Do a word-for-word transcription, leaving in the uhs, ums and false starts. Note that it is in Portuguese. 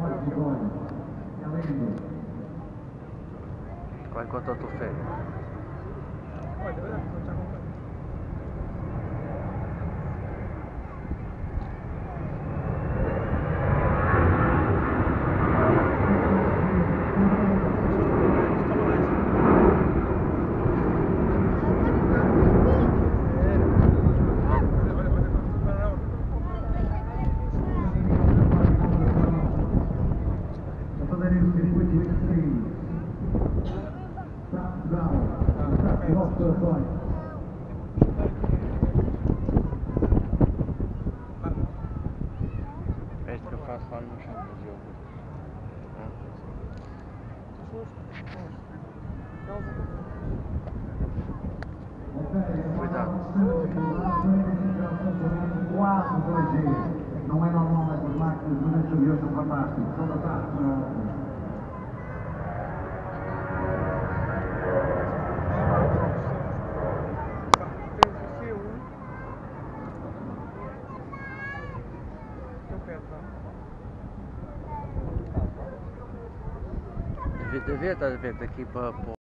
Qual enquanto eu tô feio? Olha, olha, vou te acompanhar. É isso que eu faço lá no chão do jogo. Cuidado. quatro dois G. Não é normal essas máquinas, mas as aviões são fantásticos. São fantásticos. Devia, devia estar a ver daqui para